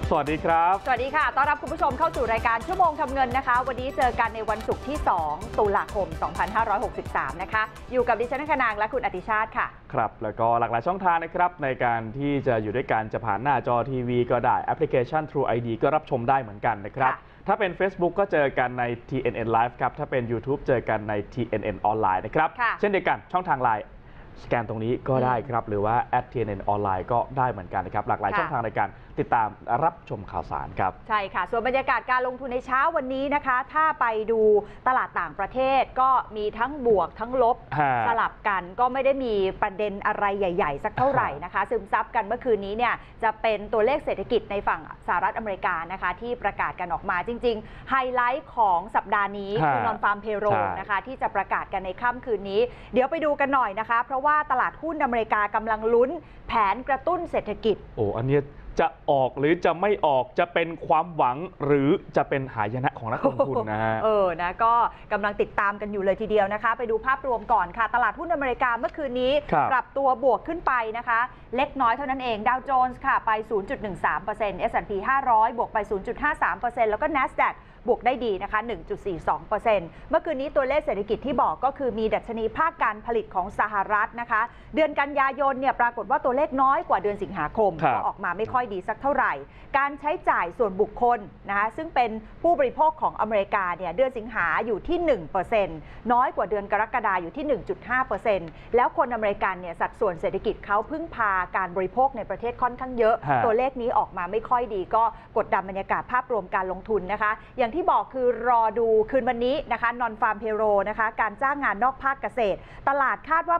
สวัสดีครับสวัสดีค่ะต้อนรับคุณผู้ชมเข้าสู่รายการชั่วโมงทำเงินนะคะวันนี้เจอกันในวันศุกร์ที่ 2 ตุลาคม 2563 นะคะอยู่กับดิฉันนางและคุณอติชาติค่ะครับแล้วก็หลากหลายช่องทางนะครับในการที่จะอยู่ด้วยกันจะผ่านหน้าจอทีวีก็ได้แอปพลิเคชัน True ID ก็รับชมได้เหมือนกันนะครับถ้าเป็น Facebook ก็เจอกันใน TNN Live ครับถ้าเป็น YouTube เจอกันใน TNN ออนไลน์นะครับเช่นเดียวกันช่องทางไลน์สแกนตรงนี้ก็ได้ครับหรือว่า @TNN ออนไลน์ก็ได้เหมือนกันนะครับหลากหลายช่องทางในการติดตามรับชมข่าวสารครับใช่ค่ะส่วนบรรยากาศการลงทุนในเช้าวันนี้นะคะถ้าไปดูตลาดต่างประเทศก็มีทั้งบวกทั้งลบสลับกันก็ไม่ได้มีประเด็นอะไรใหญ่ๆสักเท่าไหร่นะคะซึมซับกันเมื่อคืนนี้เนี่ยจะเป็นตัวเลขเศรษฐกิจในฝั่งสหรัฐอเมริกานะคะที่ประกาศกันออกมาจริงๆไฮไลท์ของสัปดาห์นี้คือนอนฟาร์มเพโรนะคะที่จะประกาศกันในค่ำคืนนี้เดี๋ยวไปดูกันหน่อยนะคะเพราะว่าตลาดหุ้นอเมริกากำลังลุ้นแผนกระตุ้นเศรษฐกิจอันนี้จะออกหรือจะไม่ออกจะเป็นความหวังหรือจะเป็นหายนะของนักลงทุนนะฮะนะก็กำลังติดตามกันอยู่เลยทีเดียวนะคะไปดูภาพรวมก่อนค่ะตลาดหุ้นอเมริกาเมื่อคืนนี้ปรับตัวบวกขึ้นไปนะคะเล็กน้อยเท่านั้นเองดาวโจนส์ค่ะไป 0.13% S&P 500 บวกไป 0.53% แล้วก็ NASDAQบวกได้ดีนะคะ 1.42% เมื่อคืนนี้ตัวเลขเศรษฐกิจที่บอกก็คือมีดัชนีภาคการผลิตของสหรัฐนะคะเดือนกันยายนเนี่ยปรากฏว่าตัวเลขน้อยกว่าเดือนสิงหาคมก็ออกมาไม่ค่อยดีสักเท่าไหร่การใช้จ่ายส่วนบุคคลนะคะซึ่งเป็นผู้บริโภคของอเมริกาเนี่ยเดือนสิงหาอยู่ที่ 1% น้อยกว่าเดือนกรกฎาอยู่ที่ 1.5% แล้วคนอเมริกันเนี่ยสัดส่วนเศรษฐกิจเขาพึ่งพาการบริโภคในประเทศค่อนข้างเยอะตัวเลขนี้ออกมาไม่ค่อยดีก็กดดันบรรยากาศภาพรวมการลงทุนนะคะอย่างที่บอกคือรอดูคืนวันนี้นะคะนอนฟาร์มเพโรนะคะการจ้างงานนอกภาคเกษตรตลาดคาดว่า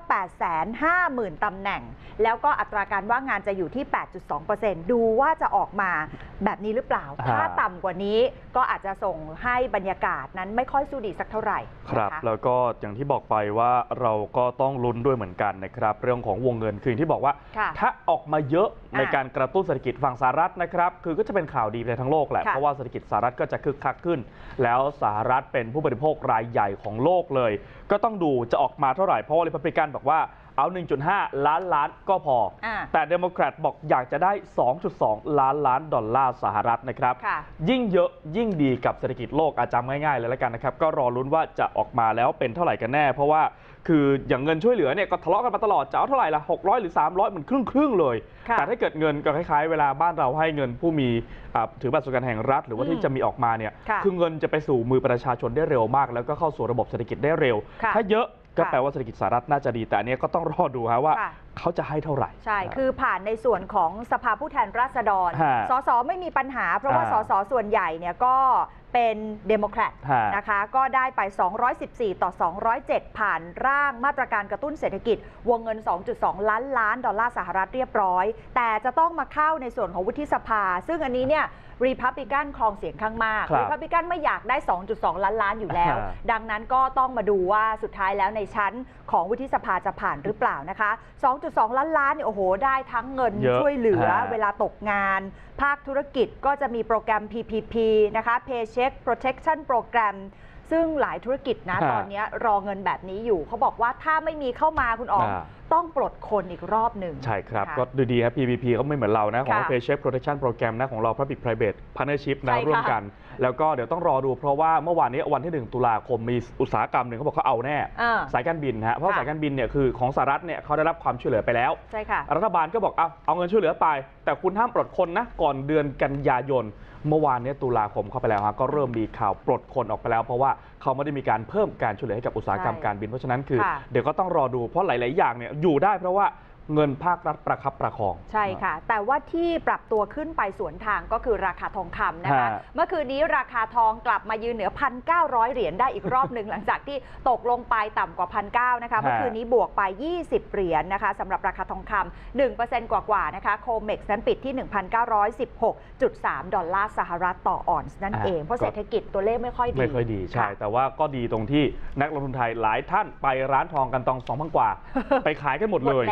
850,000 ตำแหน่งแล้วก็อัตราการว่างงานจะอยู่ที่ 8.2% ดูว่าจะออกมาแบบนี้หรือเปล่าถ้าต่ำกว่านี้ก็อาจจะส่งให้บรรยากาศนั้นไม่ค่อยสู้ดีสักเท่าไหร่ครับแล้วก็อย่างที่บอกไปว่าเราก็ต้องลุ้นด้วยเหมือนกันนะครับเรื่องของวงเงินคือที่บอกว่าถ้าออกมาเยอะในการกระตุ้นเศรษฐกิจฝั่งสหรัฐนะครับคือก็จะเป็นข่าวดีไปทั้งโลกแหละเพราะว่าเศรษฐกิจสหรัฐก็จะคึกคักขึ้นแล้วสหรัฐเป็นผู้บริโภครายใหญ่ของโลกเลยก็ต้องดูจะออกมาเท่าไหร่เพราะว่าริพับลิกันบอกว่าเอา 1.5 ล้านล้านก็พอแต่เดโมแครตบอกอยากจะได้ 2.2 ล้านล้านดอลลาร์สหรัฐนะครับยิ่งเยอะยิ่งดีกับเศรษฐกิจโลกจำง่ายๆเลยแล้วกันนะครับก็รอลุ้นว่าจะออกมาแล้วเป็นเท่าไหร่กันแน่เพราะว่าคืออย่างเงินช่วยเหลือเนี่ยก็ทะเลาะกันมาตลอดจะเอาเท่าไหร่ละ600หรือ300เหมือนครึ่งเลยแต่ถ้าเกิดเงินก็คล้ายๆเวลาบ้านเราให้เงินผู้มีถือบัตรสวัสดิการแห่งรัฐหรือว่าที่จะมีออกมาเนี่ยคือเงินจะไปสู่มือประชาชนได้เร็วมากแล้วก็เข้าสู่ระบบเศรษฐกิจได้เร็วถ้าเยอะก็แปลว่าเศรษฐกิจสหรัฐน่าจะดีแต่อันนี้ก็ต้องรอดูว่าเขาจะให้เท่าไหร่ใช่คือผ่านในส่วนของสภาผู้แทนราษฎรสสไม่มีปัญหาเพราะว่าสสส่วนใหญ่เนี่ยก็เป็นเดโมแครตนะคะก็ได้ไป214ต่อ207ผ่านร่างมาตรการกระตุ้นเศรษฐกิจวงเงิน 2.2 ล้านล้านดอลลาร์สหรัฐเรียบร้อยแต่จะต้องมาเข้าในส่วนของวุฒิสภาซึ่งอันนี้เนี่ยรีพับลิกันครองเสียงข้างมากรีพับลิกันไม่อยากได้ 2.2 ล้านล้านอยู่แล้วดังนั้นก็ต้องมาดูว่าสุดท้ายแล้วในชั้นของวุฒิสภาจะผ่านหรือเปล่านะคะ 2.2 ล้านล้านเนี่ยโอ้โหได้ทั้งเงินช่วยเหลือเวลาตกงานภาคธุรกิจก็จะมีโปรแกรม PPP นะคะ Paycheck Protection Program ซึ่งหลายธุรกิจนะตอนนี้รอเงินแบบนี้อยู่เขาบอกว่าถ้าไม่มีเข้ามาคุณอ๋องต้องปลดคนอีกรอบหนึ่งใช่ครับก็ดูดีครับ PPP เขาไม่เหมือนเรานะของ Paycheck Protection Program นะของเรา Public Private Partnership นะร่วมกันแล้วก็เดี๋ยวต้องรอดูเพราะว่าเมื่อวานนี้วันที่1ตุลาคมมีอุตสาหกรรมหนึ่งเขาบอกเขาเอาแน่สายการบินฮะเพราะสายการบินเนี่ยคือของสหรัฐเนี่ยเขาได้รับความช่วยเหลือไปแล้วใช่ค่ะรัฐบาลก็บอกเอาเงินช่วยเหลือไปแต่คุณห้ามปลดคนนะก่อนเดือนกันยายนเมื่อวานนี้ตุลาคมเข้าไปแล้วก็เริ่มมีข่าวปลดคนออกไปแล้วเพราะว่าเขาไม่ได้มีการเพิ่มการช่วยเหลือให้กับอุตสาหกรรมการบินเพราะฉะนั้นคือเดี๋ยวก็ต้องรอดูเพราะหลายๆอย่างเนี่ยอยู่ได้เพราะว่าเงินภาครัฐประคับประคองใช่ค่ะแต่ว่าที่ปรับตัวขึ้นไปสวนทางก็คือราคาทองคำนะคะเมื่อคืนนี้ราคาทองกลับมายืนเหนือ 1,900 เหรียญได้อีกรอบหนึ่งหลังจากที่ตกลงไปต่ำกว่า 1,900 นะคะเมื่อคืนนี้บวกไป20เหรียญนะคะสำหรับราคาทองคำ 1% กว่าๆนะคะโคเม็กซ์นั้นปิดที่ 1,916.3 ดอลลาร์สหรัฐต่อออนซ์นั่นเองเพราะเศรษฐกิจตัวเลขไม่ค่อยดีใช่แต่ว่าก็ดีตรงที่นักลงทุนไทยหลายท่านไปร้านทองกันตอง 2,000 กว่าไปขายกันหมดเลยแหมถือ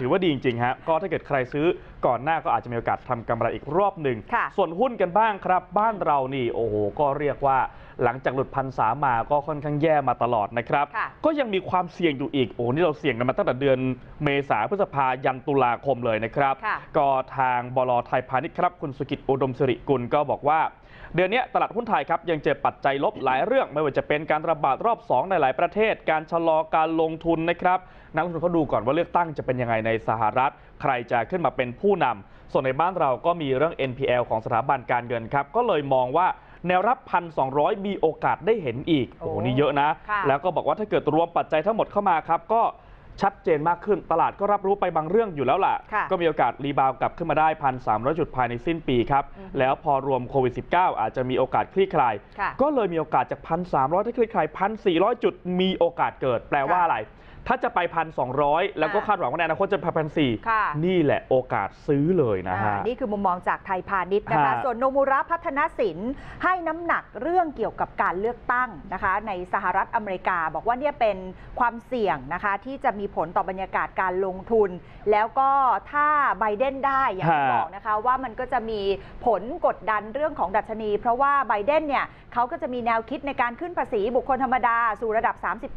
ถือว่าดีจริงๆฮะก็ถ้าเกิดใครซื้อก่อนหน้าก็อาจจะมีโอกาสทำกำไรอีกรอบหนึ่งส่วนหุ้นกันบ้างครับบ้านเรานี่โอ้โหก็เรียกว่าหลังจากหลุด1,300มาก็ค่อนข้างแย่มาตลอดนะครับก็ยังมีความเสี่ยงอยู่อีกโอ้นี่เราเสี่ยงกันมาตั้งแต่เดือนเมษาพฤษภายันตุลาคมเลยนะครับก็ทางบล.ไทยพาณิชย์ครับคุณสุกิจอุดมสิริกุลก็บอกว่าเดือนนี้ตลาดหุ้นไทยครับยังเจอปัจจัยลบหลายเรื่องไม่ว่าจะเป็นการระบาดรอบ2ในหลายประเทศการชะลอการลงทุนนะครับนักลงทุนเขาดูก่อนว่าเลือกตั้งจะเป็นยังไงในสหรัฐใครจะขึ้นมาเป็นผู้นำส่วนในบ้านเราก็มีเรื่อง NPL ของสถาบันการเงินครับก็เลยมองว่าแนวรับ 1,200 มีโอกาสได้เห็นอีกโอ้นี่เยอะนะแล้วก็บอกว่าถ้าเกิดรวมปัจจัยทั้งหมดเข้ามาครับก็ชัดเจนมากขึ้นตลาดก็รับรู้ไปบางเรื่องอยู่แล้วล่ะก็มีโอกาสรีบาวกลับขึ้นมาได้ 1,300 จุดภายในสิ้นปีครับแล้วพอรวมโควิด -19 อาจจะมีโอกาสคลี่คลายก็เลยมีโอกาสจาก 1,300 ถ้าคลี่คลาย 1,400 จุดมีโอกาสเกิดแปลว่าอะไรถ้าจะไป 1,200 แล้วก็คาดหวังว่าในอนาคตจะไป 1,400 นี่แหละโอกาสซื้อเลยนะฮะนี่คือมุมมองจากไทยพาณิชย์นะคะส่วนโนมุระพัฒนสินให้น้ำหนักเรื่องเกี่ยวกับการเลือกตั้งนะคะในสหรัฐอเมริกาบอกว่าเนี่ยเป็นความเสี่ยงนะคะที่จะมีผลต่อบรรยากาศการลงทุนแล้วก็ถ้าไบเดนได้อย่างที่บอกนะคะว่ามันก็จะมีผลกดดันเรื่องของดัชนีเพราะว่าไบเดนเนี่ยเขาก็จะมีแนวคิดในการขึ้นภาษีบุคคลธรรมดาสู่ระดับ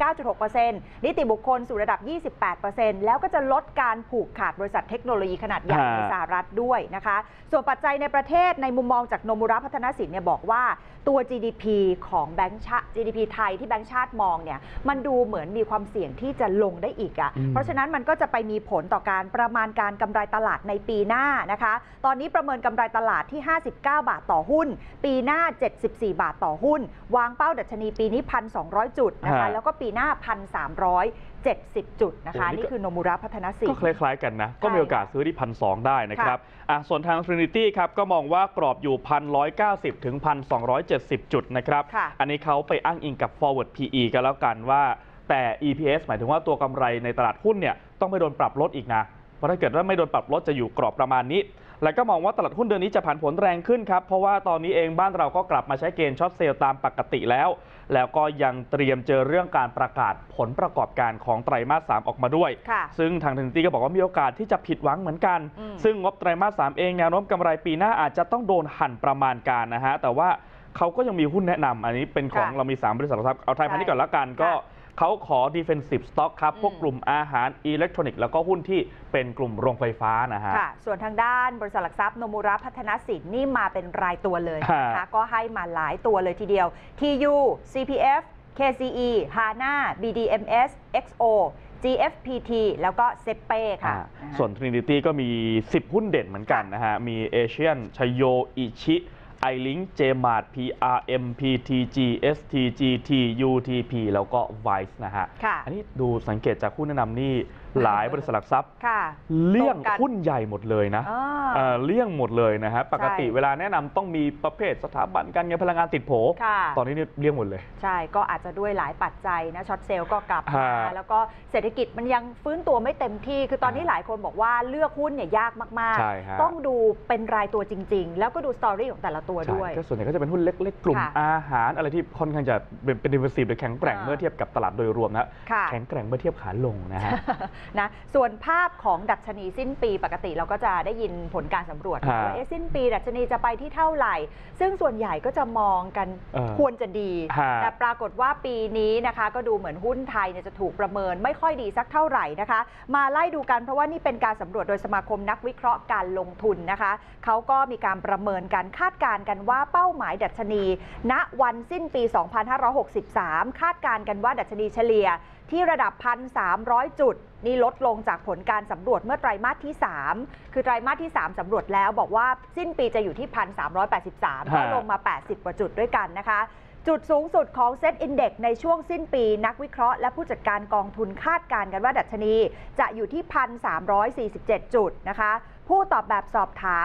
39.6% นิติบุคคลสู่ระดับ 28% แล้วก็จะลดการผูกขาดบริษัทเทคโนโลยีขนาดใหญ่ในสหรัฐด้วยนะคะส่วนปัจจัยในประเทศในมุมมองจากโนมุระพัฒนสินเนี่ยบอกว่าตัว GDP ของแบงก์ชาติ GDP ไทยที่แบงก์ชาติมองเนี่ยมันดูเหมือนมีความเสี่ยงที่จะลงได้อีกเพราะฉะนั้นมันก็จะไปมีผลต่อการประมาณการกำไรตลาดในปีหน้านะคะตอนนี้ประเมินกำไรตลาดที่59 บาทต่อหุ้นปีหน้า74 บาทต่อหุ้นวางเป้าดัชนีปีนี้ 1,200 จุดนะคะแล้วก็ปีหน้า 1,370 จุดนะคะนี่คือโนมุระพัฒนสินก็คล้ายๆกันนะก็มีโอกาสซื้อที่ 1,200 ได้นะครับส่วนทาง Trinity ครับก็มองว่ากรอบอยู่ 1,190 ถึง 1,270 จุดนะครับอันนี้เขาไปอ้างอิงกับ forward PE กันแล้วกันว่าแต่ EPS หมายถึงว่าตัวกำไรในตลาดหุ้นเนี่ยต้องไม่โดนปรับลดอีกนะเพราะถ้าเกิดว่าไม่โดนปรับลดจะอยู่กรอบประมาณนี้แล้วก็มองว่าตลาดหุ้นเดือนนี้จะผันผวนแรงขึ้นครับเพราะว่าตอนนี้เองบ้านเราก็กลับมาใช้เกณฑ์ช็อตเซลล์ตามปกติแล้วก็ยังเตรียมเจอเรื่องการประกาศผลประกอบการของไตรมาส 3ออกมาด้วยซึ่งทาง Trinity ก็บอกว่ามีโอกาสที่จะผิดหวังเหมือนกันซึ่งงบไตรมาส 3เองแนวโน้มกำไรปีหน้าอาจจะต้องโดนหั่นประมาณการนะฮะแต่ว่าเขาก็ยังมีหุ้นแนะนำอันนี้เป็นของเรามี3บริษัทหลักทรัพย์เอาไทยพาณิชย์ก่อนละกันก็เขาขอ defensive stock ครับพวกกลุ่มอาหารอิเล็กทรอนิกส์แล้วก็หุ้นที่เป็นกลุ่มโรงไฟฟ้านะฮะส่วนทางด้านบริษัทหลักทรัพย์โนมุระพัฒนสินนี่มาเป็นรายตัวเลยนะคะก็ให้มาหลายตัวเลยทีเดียว TU CPF KCE HANA BDMs XO GFPT แล้วก็เซเป้ค่ะส่วน Trinity ก็มี10หุ้นเด่นเหมือนกันนะฮะมีเอเชียนชัยโยอิชิiLink JMart PRM PTG STGT UTP แล้วก็ Vice นะฮะอันนี้ดูสังเกตจากหุ้นแนะนำนี่หลายบริษัทหลักทรัพย์เลี่ยงหุ้นใหญ่หมดเลยนะเลี่ยงหมดเลยนะฮะปกติเวลาแนะนำต้องมีประเภทสถาบันการเงินพลังงานติดโผตอนนี้เลี่ยงหมดเลยใช่ก็อาจจะด้วยหลายปัจจัยนะช็อตเซลล์ก็กลับมาแล้วก็เศรษฐกิจมันยังฟื้นตัวไม่เต็มที่คือตอนนี้หลายคนบอกว่าเลือกหุ้นเนี่ยยากมากๆต้องดูเป็นรายตัวจริงๆแล้วก็ดูสตอรี่ของแต่ละตัวด้วยก็ส่วนใหญ่ก็จะเป็นหุ้นเล็กๆกลุ่มอาหารอะไรที่ค่อนข้างจะเป็นdefensiveหรือแข็งแกร่งเมื่อเทียบกับตลาดโดยรวมนะแข็งแกร่งเมื่อเทียบขาลงนะฮะส่วนภาพของดัชนีสิ้นปีปกติเราก็จะได้ยินผลการสำรวจว่าสิ้นปีดัชนีจะไปที่เท่าไหร่ซึ่งส่วนใหญ่ก็จะมองกันควรจะดีแต่ปรากฏว่าปีนี้นะคะก็ดูเหมือนหุ้นไทยจะถูกประเมินไม่ค่อยดีสักเท่าไหร่นะคะมาไล่ดูกันเพราะว่านี่เป็นการสำรวจโดยสมาคมนักวิเคราะห์การลงทุนนะคะเขาก็มีการประเมินการคาดการณ์กันว่าเป้าหมายดัชนีณวันสิ้นปี 2563 คาดการณ์กันว่าดัชนีเฉลี่ยที่ระดับ 1,300 จุดนี่ลดลงจากผลการสำรวจเมื่อไตรมาสที่3คือไตรมาสที่3สำรวจแล้วบอกว่าสิ้นปีจะอยู่ที่ 1,383 ก็ลงมา80กว่าจุดด้วยกันนะคะจุดสูงสุดของเซ็ตอินเด็กซ์ในช่วงสิ้นปีนักวิเคราะห์และผู้จัดการกองทุนคาดการณ์กันว่าดัชนีจะอยู่ที่ 1,347 จุดนะคะผู้ตอบแบบสอบถาม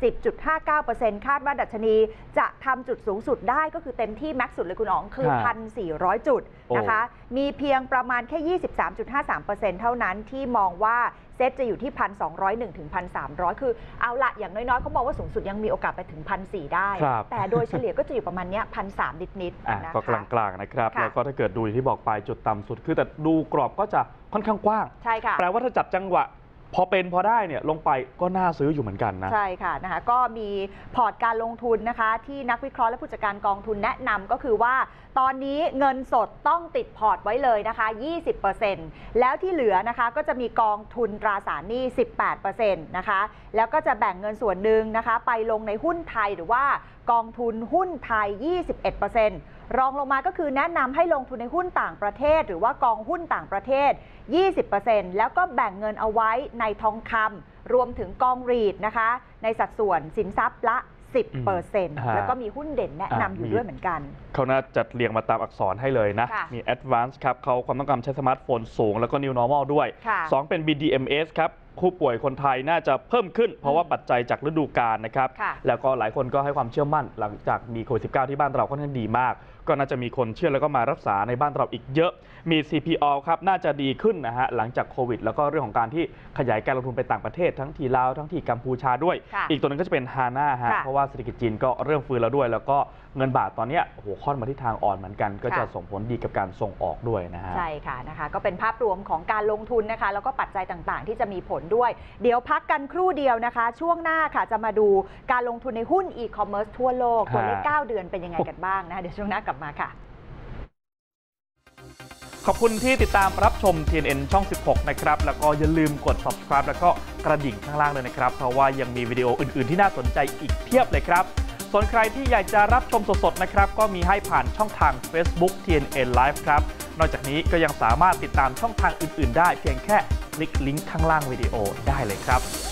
70.59% คาดว่าดัชนีจะทำจุดสูงสุดได้ก็คือเต็มที่แม็กซ์สุดเลยคุณอ๋องคือ 1,400 จุดนะคะมีเพียงประมาณแค่ 23.53% เท่านั้นที่มองว่าเซ็ตจะอยู่ที่ 1,201 ถึง 1,300 คือเอาละอย่างน้อยๆเขามองว่าสูงสุดยังมีโอกาสไปถึง 1,400 ได้แต่โดยเฉลี่ยก็จะอยู่ประมาณนี้ 1,300 นิดๆนะคะก็กลางๆนะครับแล้วก็ถ้าเกิดดูที่บอกไปจุดต่ำสุดคือแต่ดูกรอบก็จะค่อนข้างกว้างใช่ค่ะแปลว่าถ้าจับจังหวะพอได้เนี่ยลงไปก็น่าซื้ออยู่เหมือนกันนะใช่ค่ะนะคะก็มีพอร์ตการลงทุนนะคะที่นักวิเคราะห์และผู้จัดการกองทุนแนะนำก็คือว่าตอนนี้เงินสดต้องติดพอร์ตไว้เลยนะคะ 20% แล้วที่เหลือนะคะก็จะมีกองทุนตราสารหนี้ 18% นะคะแล้วก็จะแบ่งเงินส่วนหนึ่งนะคะไปลงในหุ้นไทยหรือว่ากองทุนหุ้นไทย 21%รองลงมาก็คือแนะนำให้ลงทุนในหุ้นต่างประเทศหรือว่ากองหุ้นต่างประเทศ 20% แล้วก็แบ่งเงินเอาไว้ในทองคำรวมถึงกองรีดนะคะในสัดส่วนสินทรัพย์ละ 10% แล้วก็มีหุ้นเด่นแนะนำอยู่ด้วยเหมือนกันเขาน่าจัดเรียงมาตามอักษรให้เลยนะมี Advance ครับเขาความต้องการใช้สมาร์ทโฟนสูงแล้วก็ New Normal ด้วย2เป็น BDMs ครับผู้ป่วยคนไทยน่าจะเพิ่มขึ้นเพราะว่าปัจจัยจากฤดูกาลนะครับแล้วก็หลายคนก็ให้ความเชื่อมั่นหลังจากมีโควิด -19 ที่บ้านเราค่อนข้างดีมากก็น่าจะมีคนเชื่อแล้วก็มารักษาในบ้านเราอีกเยอะมี CPO ครับน่าจะดีขึ้นนะฮะหลังจากโควิดแล้วก็เรื่องของการที่ขยายการลงทุนไปต่างประเทศทั้งที่ลาวทั้งที่กัมพูชาด้วยอีกตัวนึงก็จะเป็นฮาน่าฮะเพราะว่าเศรษฐกิจจีนก็เริ่มฟื้นแล้วด้วยแล้วก็เงินบาทตอนนี้โอ้โหค่อนมาที่ทางอ่อนเหมือนกันก็จะส่งผลดีกับการส่งออกด้วยนะฮะใช่ค่ะนะคะก็เป็นภาพรวมของการลงทุนนะคะแล้วก็ปัจจัยต่างๆที่จะมีผลด้วยเดี๋ยวพักกันครู่เดียวนะคะช่วงหน้าค่ะจะมาดูการลงทุนในหุ้นอีคอมเมิร์ซทั่วโลกตัวเลข9 เดือนเป็นยังไงกันบ้างนะคะเดี๋ยวช่วงหน้ากลับมาค่ะขอบคุณที่ติดตามรับชม TNN ช่อง 16 นะครับแล้วก็อย่าลืมกด subscribe แล้วก็กระดิ่งข้างล่างเลยนะครับเพราะว่ายังมีวิดีโออื่นๆที่น่าสนใจอีกเพียบเลยครับส่วนใครที่อยากจะรับชมสดๆนะครับก็มีให้ผ่านช่องทาง Facebook TNN Live ครับนอกจากนี้ก็ยังสามารถติดตามช่องทางอื่นๆได้เพียงแค่คลิกลิงก์ข้างล่างวิดีโอได้เลยครับ